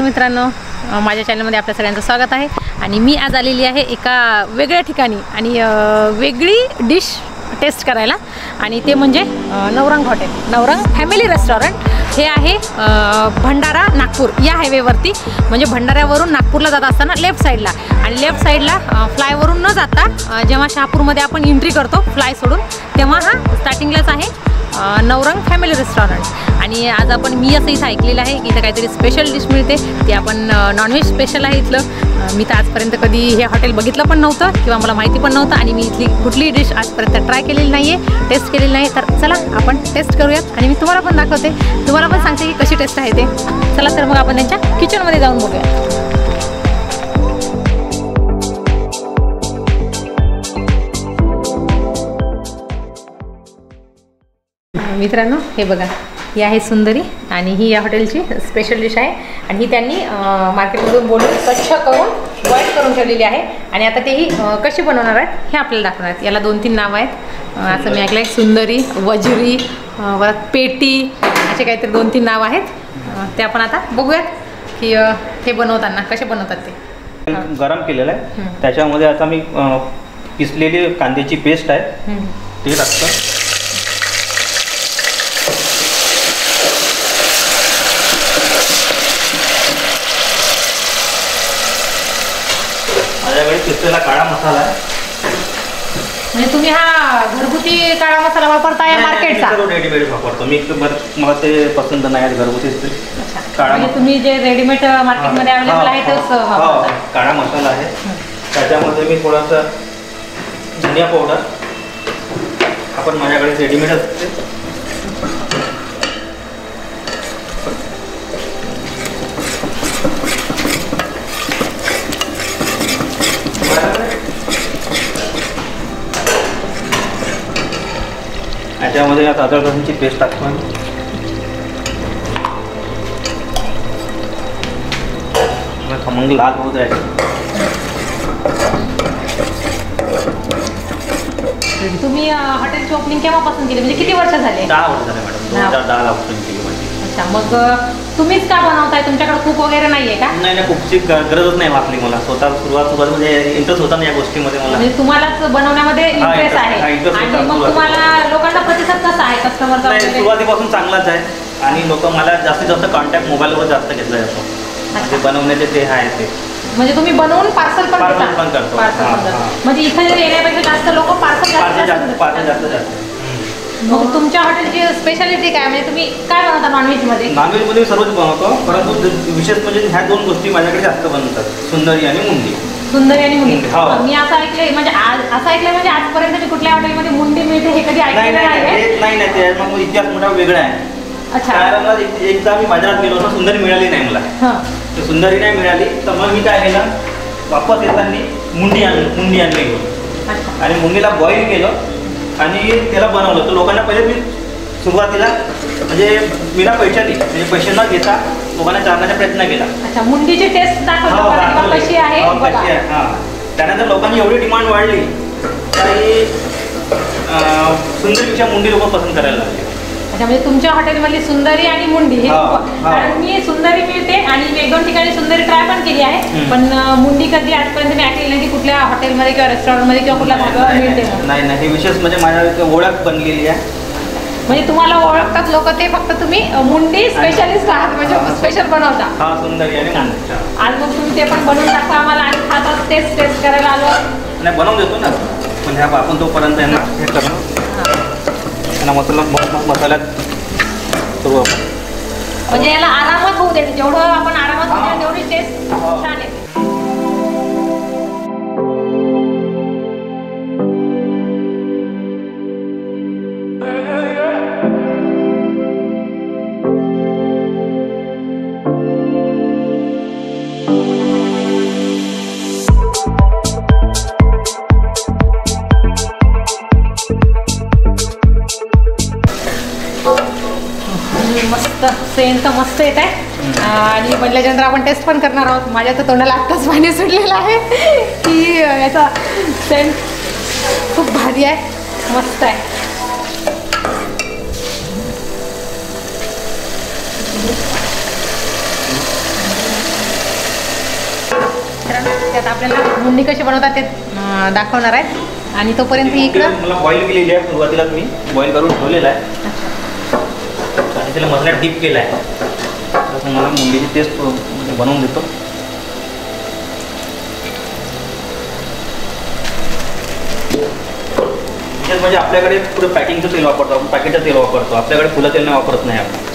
मित्रांनो, माझ्या चॅनलमध्ये आपल्या सगळ्यांचं स्वागत आहे। आणि मी आज आलेली आहे एका वेगळ्या ठिकाणी आणि वेगळी डिश टेस्ट करायला, आणि ते म्हणजे Navrang hotel, Navrang family restaurant. हे आहे भंडारा नागपूर या हायवेवरती, म्हणजे भंडाऱ्यावरून नागपूरला जात असताना लेफ्ट साईडला, आणि लेफ्ट साईडला फ्लायवरून न जाता जेव्हा शहापूरमध्ये आपण एंट्री करतो फ्लाय सोडून, तेव्हा हा स्टार्टिंगलाच आहे नवरंग फॅमिली रेस्टॉरंट। आणि आज मी असं इथं ऐकलेलं आहे की इथं काहीतरी स्पेशल डिश मिळते, ती आपण नॉनव्हेज स्पेशल आहे इथलं। मी तर आजपर्यंत कधी हे हॉटेल बघितलं पण नव्हतं किंवा मला माहिती पण नव्हतं, आणि मी इथली कुठलीही डिश आजपर्यंत ट्राय केलेली नाही आहे, टेस्ट केलेली नाही। तर चला आपण टेस्ट करूयात आणि मी तुम्हाला पण दाखवते, तुम्हाला पण सांगते की कशी टेस्ट आहे ते। चला तर मग आपण त्यांच्या किचनमध्ये जाऊन बघूया। मित्रांनो, हे बघा, ही आहे सुंदरी, आणि ही या हॉटेलची स्पेशल डिश आहे, आणि ही त्यांनी मार्केटमधून बोलून स्वच्छ करून बॉईल करून ठेवलेली आहे। आणि आता तेही कशी बनवणार आहेत हे आपल्याला दाखवणार आहेत। याला 2-3 नावं आहेत, असं मी ऐकलं आहे, सुंदरी, वजुरी, परत पेटी, असे काहीतरी 2-3 नावं आहेत। ते आपण आता बघूयात की हे बनवताना कसे बनवतात ते। गरम केलेलं आहे, त्याच्यामध्ये आता मी पिसलेली कांद्याची पेस्ट आहे ते टाकतो। माझ्याकडे पिसलेला काळा मसाला आहे। म्हणजे तुम्ही हा घरगुती काळा मसाला वापरता या मार्केटचा? रेडीमेड वापरतो मी, मला ते पसंत नाही आहे घरगुती काळा। म्हणजे तुम्ही जे रेडीमेड मार्केटमध्ये अवेलेबल आहे तेच वापरता? काळा मसाला आहे, त्याच्यामध्ये मी थोडासा धनिया पावडर, आपण माझ्याकडे रेडीमेड असते, त्याच्यामध्ये आता अद्रक लसूणची पेस्ट टाकतो। खमंग लाल होऊ द्यायचं। तुम्ही हॉटेलची ओपनिंग केव्हापासून केली, म्हणजे किती वर्ष झाले? 10 वर्ष झाले मॅडम, 2010 ला ओपनिंग केली माझी। अच्छा, मग तुम्हीच का बनवताय? तुमच्याकडे कुक वगैरे नाहीये का? नाही, कुकची गरजच नाही वाटली मला, स्वतः सुरुवात म्हणजे इंटरेस्ट होता ना या गोष्टीमध्ये मला, म्हणजे तुम्हालाच बनवण्यामध्ये इंटरेस्ट आहे। आणि मग तुम्हाला लोकांना प्रतिसाद कसा आहे कस्टमरचा? सुरुवातीपासून चांगलाच आहे, आणि लोक मला जास्तीत जास्त कॉन्टॅक्ट मोबाईलवर जास्त घेतला जातो, म्हणजे बनवण्याचे ते आहे ते। म्हणजे तुम्ही बनवून पार्सल पण करतो? म्हणजे इथे येण्यापेक्षा जास्त लोक पार्सल जास्त। मग तुमच्या हॉटेलची स्पेशालिटी काय, म्हणजे तुम्ही काय बनवता नॉनव्हेजमध्ये? नॉनव्हेजमध्ये सर्वच बनवतो, परंतु विशेष म्हणजे ह्या 2 गोष्टी माझ्याकडे जास्त बनवतात, सुंदरी आणि मुंडी। सुंदरी आणि मुंडी, मी असं ऐकलंय, म्हणजे असं ऐकलंय म्हणजे आजपर्यंत कुठल्या हॉटेलमध्ये मुंडी मिळते हे कधी ऐकलेलं नाही। ते मग इतिहास मोठा वेगळा आहे। अच्छा, एकदा मी बाजारात गेलो होतो, सुंदरी मिळाली नाही मला, तर सुंदरी नाही मिळाली, तर मग मी काय केलं, वापस येताना मुंडी आणली आणि मुंडीला बॉईल केलं आणि त्याला बनवलं। तर लोकांना पहिले मी सुरुवातीला म्हणजे विना पैशाने, म्हणजे पैसे न घेता लोकांना चालण्याचा प्रयत्न केला। अच्छा, मुंडीची टेस्ट दाखवतो कशी आहे? त्यानंतर लोकांनी एवढी डिमांड वाढली की सुंदरीपेक्षा मुंडी लोक पसंत करायला लागले। अच्छा, म्हणजे तुमच्या हॉटेलमधली सुंदरी आणि मुंडी हे, कारण मी सुंदरी मिळते आणि मी 1-2 ठिकाणी सुंदरी ट्राय पण केली आहे, पण मुंडी कधी आजपर्यंत मी ऐकली नाही की कुठल्या हॉटेलमध्ये किंवा रेस्टॉरंटमध्ये किंवा कुठल्या भागावर मिळते। नाही, हे विशेष म्हणजे माझ्या ओळख बनलेली आहे। म्हणजे तुम्हाला ओळखतात लोक, ते फक्त तुम्ही मुंडी स्पेशलिस्ट आहात, म्हणजे स्पेशल बनवता? हा, सुंदरी आणि मुंडी। आज मग तुम्ही ते पण बनवून टाका आम्हाला, आणि खातात टेस्ट करायला आलो? नाही, बनवून देतो ना, पण ह्या आपण तोपर्यंत यांना हे करणं, मसाल्यात करू आपण, म्हणजे याला आरामात होऊ देते, जेवढं आपण आरामात होऊ तेवढी टेस्ट छान येते। मस्त सेंट तर मस्त येत आहे, आणि बनल्याच्यानंतर आपण टेस्ट पण करणार आहोत। माझ्या तर तोंडाला आत्ताच पाणी सुटलेलं आहे की याचा सेंट खूप भारी आहे, मस्त आहे। मित्रांनो त्यात आपल्याला मुंडी कशी बनवतात ते दाखवणार आहेत आणि तोपर्यंत इकडं मला बॉईल केलेली आहे. सुरुवातीलाच मी बॉईल करून ठेवलेला आहे आणि त्याला मसाल्यात डीप केला आहे. तर तुम्हाला मुंडीची टेस्ट बनवून देतो. त्याच्यात म्हणजे आपल्याकडे पुढे पॅकिंगचं तेल वापरतो, आपण पॅकेटचं तेल वापरतो. आपल्याकडे फुलं तेल नाही वापरत नाही आपण.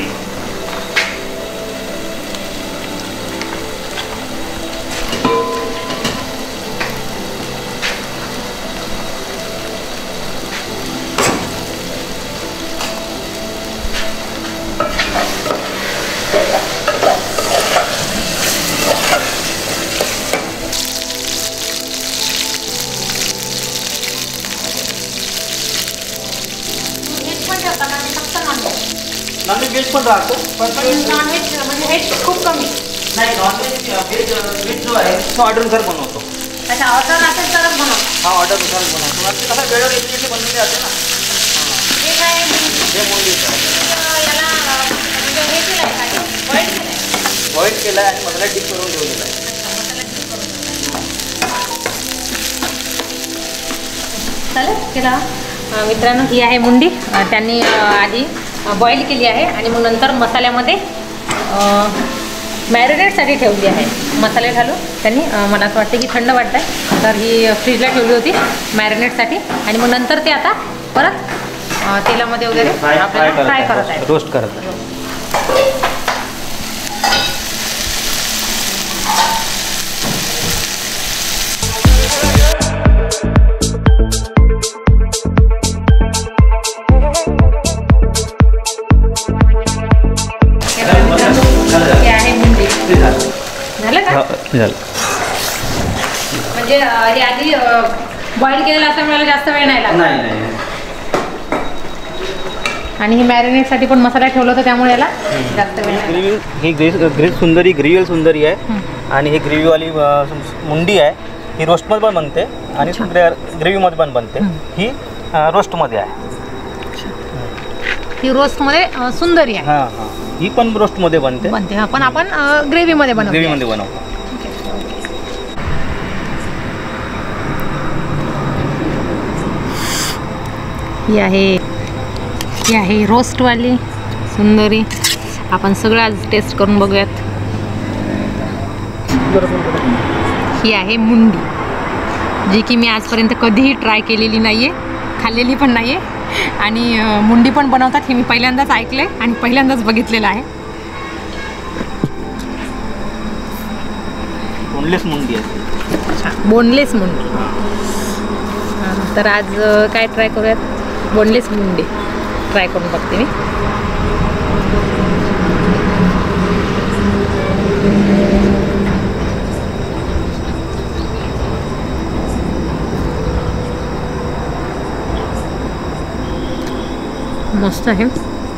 नॉनव्हेज व्हेज पण राहतो पण नॉनव्हेज म्हणजे व्हेज खूप कमी. नाही, नॉनव्हेज व्हेज जो आहे तो ऑर्डरनुसार बनवतो. अच्छा, ऑर्डर असेल तरच बनवतो. हा, ऑर्डरनुसार बनवतो. आणि कसं वेळेवर इमिडिएटली बनवले जाते ना. हे काय हे मुंडी याला म्हणजे हे केलं आहे का बॉईल केलं आहे? बॉईल केला आहे आणि मसाला डीप करून ठेवलेला आहे. चालेल केला. मित्रांनो ही आहे मुंडी. त्यांनी आधी बॉईल केली आहे आणि मग नंतर मसाल्यामध्ये मॅरिनेटसाठी ठेवली आहे. मसाले घालून त्यांनी मला असं वाटतं की थंड वाटतं आहे तर ही फ्रीजला ठेवली होती मॅरिनेटसाठी आणि मग नंतर ते आता परत तेलामध्ये वगैरे आपल्याला फ्राय करत आहे, रोस्ट करत आहे. झालं का? झालं. म्हणजे हे आधी बॉईल केलेलं असल्यामुळे जास्त वेळ नाही लागला. नाही. आणि हे मॅरिनेटसाठी पण मसाला ठेवला होता त्यामुळे याला जास्त वेळ लागला. ही ग्रेव्ही सुंदरी आहे आणि ही ग्रेव्हीवाली मुंडी आहे. ही रोस्टमध्ये पण बनते आणि ग्रेव्हीमध्ये पण बनते. ही रोस्टमध्ये आहे. ही रोस्टमध्ये सुंदरी आहे. हां, ही पण रोस्टमध्ये बनते. हा, पण आपण ग्रेव्हीमध्ये बनवतो. ग्रेव्हीमध्ये बनवतो. ही आहे रोस्टवाली सुंदरी. आपण सगळं आज टेस्ट करून बघूयात. ही आहे मुंडी, जी की मी आजपर्यंत कधीही ट्राय केलेली नाही आहे, खाल्लेली पण नाही आहे. आणि मुंडी पण बनवतात हे मी पहिल्यांदाच ऐकले आणि पहिल्यांदाच बघितलेलं आहे. बोनलेस मुंडी आहे. अच्छा, बोनलेस मुंडी. तर आज काय ट्राय करूयात? बोनलेस मुंडी ट्राय करून बघते मी. मस्त आहे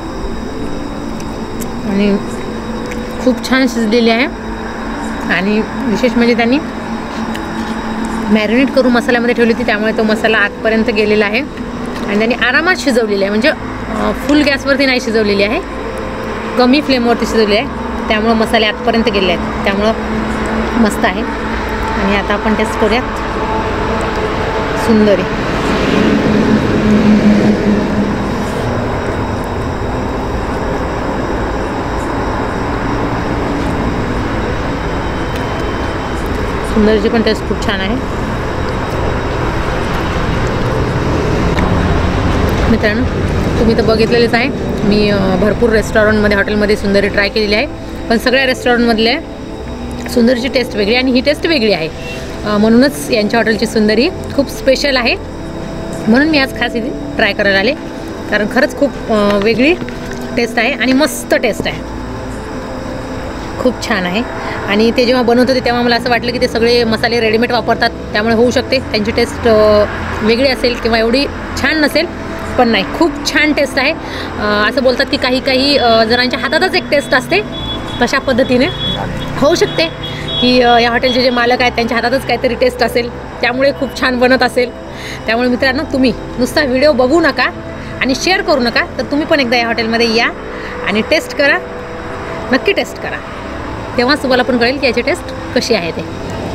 आणि खूप छान शिजलेली आहे. आणि विशेष म्हणजे त्यांनी मॅरिनेट करून मसाल्यामध्ये ठेवली होती त्यामुळे तो मसाला आतपर्यंत गेलेला आहे आणि त्यांनी आरामात शिजवलेली आहे. म्हणजे फुल गॅसवरती नाही शिजवलेली आहे, कमी फ्लेमवरती शिजवली आहे त्यामुळं मसाले आतपर्यंत गेले आहेत. त्यामुळं मस्त आहे. आणि आता आपण टेस्ट करूयात सुंदरी. सुंदरीची पण टेस्ट खूप छान आहे. मित्रांनो तुम्ही तर बघितलेलेच आहे, मी भरपूर रेस्टॉरंटमध्ये हॉटेलमध्ये सुंदरी ट्राय केलेली आहे. पण सगळ्या रेस्टॉरंटमधले सुंदरीची टेस्ट वेगळी आणि ही टेस्ट वेगळी आहे. म्हणूनच यांच्या हॉटेलची सुंदरी खूप स्पेशल आहे. म्हणून मी आज खास इथे ट्राय करायला आले, कारण खरंच खूप वेगळी टेस्ट आहे आणि मस्त टेस्ट आहे. खूप छान आहे. आणि ते जेव्हा बनवत होते तेव्हा मला असं वाटलं की ते सगळे मसाले रेडीमेड वापरतात त्यामुळे होऊ शकते त्यांची टेस्ट वेगळी असेल किंवा एवढी छान नसेल. पण नाही, खूप छान टेस्ट आहे. असं बोलतात की काही काही जणांच्या हातातच एक टेस्ट असते, तशा पद्धतीने होऊ शकते की या हॉटेलचे जे मालक आहेत त्यांच्या हातातच काहीतरी टेस्ट असेल त्यामुळे खूप छान बनत असेल. त्यामुळे मित्रांनो तुम्ही नुसता व्हिडिओ बघू नका आणि शेअर करू नका, तर तुम्ही पण एकदा या हॉटेलमध्ये या आणि टेस्ट करा, नक्की टेस्ट करा. तेव्हाच तुम्हाला पण कळेल की याची टेस्ट कशी आहे ते.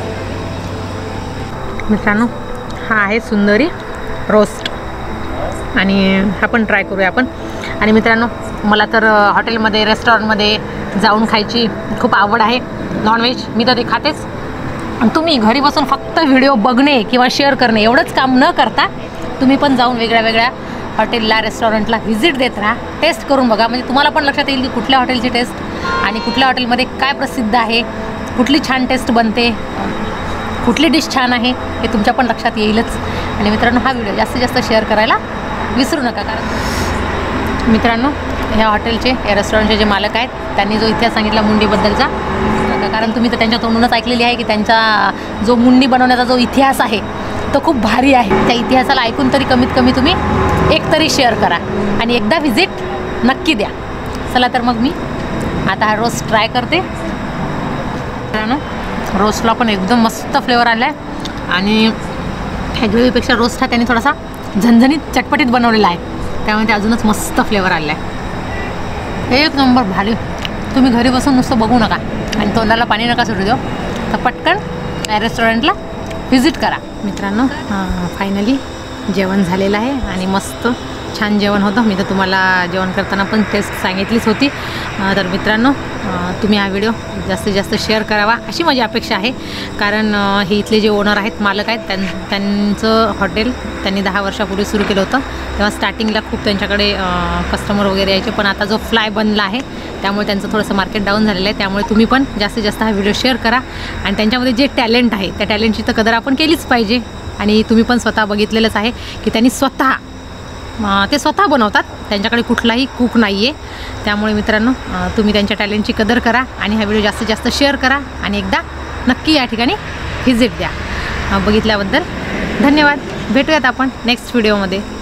मित्रांनो, हा आहे सुंदरी रोस्ट आणि हा पण ट्राय करूया आपण. आणि मित्रांनो, मला तर हॉटेलमध्ये रेस्टॉरंटमध्ये जाऊन खायची खूप आवड आहे. नॉनव्हेज मी तर ते खातेच. तुम्ही घरी बसून फक्त व्हिडिओ बघणे किंवा शेअर करणे एवढंच काम न करता तुम्ही पण जाऊन वेगळ्या वेगळ्या हॉटेलला रेस्टॉरंटला व्हिजिट देत राहा. टेस्ट करून बघा, म्हणजे तुम्हाला पण लक्षात येईल की कुठल्या हॉटेलची टेस्ट आणि कुठल्या हॉटेलमध्ये काय प्रसिद्ध आहे, कुठली छान टेस्ट बनते, कुठली डिश छान आहे हे तुमच्या पण लक्षात येईलच. आणि मित्रांनो, हा व्हिडिओ जास्तीत जास्त शेअर करायला विसरू नका. कारण मित्रांनो, ह्या हॉटेलचे या रेस्टॉरंटचे जे मालक आहेत त्यांनी जो इतिहास सांगितला मुंडीबद्दलचा, कारण तुम्ही तर त्यांच्या तोंडूनच ऐकलेली आहे की त्यांचा जो मुंडी बनवण्याचा जो इतिहास आहे तो खूप भारी आहे. त्या इतिहासाला ऐकून तरी कमीत कमी तुम्ही एक तरी शेअर करा आणि एकदा व्हिजिट नक्की द्या. चला तर मग मी आता हा रोस्ट ट्राय करते. मित्रांनो, रोस्टला पण एकदम मस्त फ्लेवर आला आहे आणि ह्या ग्रेव्हीपेक्षा रोस्ट हा त्यांनी थोडासा झणझणीत चटपटीत बनवलेला आहे, त्यामुळे ते अजूनच मस्त फ्लेवर आला आहे. एक नंबर भारी. तुम्ही घरी बसून नुसतं बघू नका आणि तोंडाला पाणी नका सुटू देऊ, तर पटकन या रेस्टॉरंटला व्हिजिट करा. मित्रांनो, फायनली जेवण झालेलं आहे आणि मस्त छान जेवण होतं. मी तर तुम्हाला जेवण करताना पण टेस्ट सांगितलीच होती. तर मित्रांनो, तुम्ही हा व्हिडिओ जास्तीत जास्त शेअर करावा अशी माझी अपेक्षा आहे. कारण हे इथले जे ओनर आहेत, मालक आहेत, त्यांचं हॉटेल त्यांनी 10 वर्षापूर्वी सुरू केलं होतं. तेव्हा स्टार्टिंगला खूप त्यांच्याकडे कस्टमर वगैरे यायचे, पण आता जो फ्लाय बनला आहे त्यामुळे त्यांचं थोडंसं मार्केट डाऊन झालेलं आहे. त्यामुळे तुम्ही पण जास्तीत जास्त हा व्हिडिओ शेअर करा आणि त्यांच्यामध्ये जे टॅलेंट आहे त्या टॅलेंटची तर कदर आपण केलीच पाहिजे. आणि तुम्ही पण स्वतः बघितलेलंच आहे की त्यांनी ते स्वतः बनवतात, त्यांच्याकडे कुठलाही कुक नाही आहे. त्यामुळे मित्रांनो, तुम्ही त्यांच्या टॅलेंटची कदर करा आणि हा व्हिडिओ जास्तीत जास्त शेअर करा आणि एकदा नक्की या ठिकाणी व्हिजिट द्या. बघितल्याबद्दल धन्यवाद. भेटूयात आपण नेक्स्ट व्हिडिओमध्ये.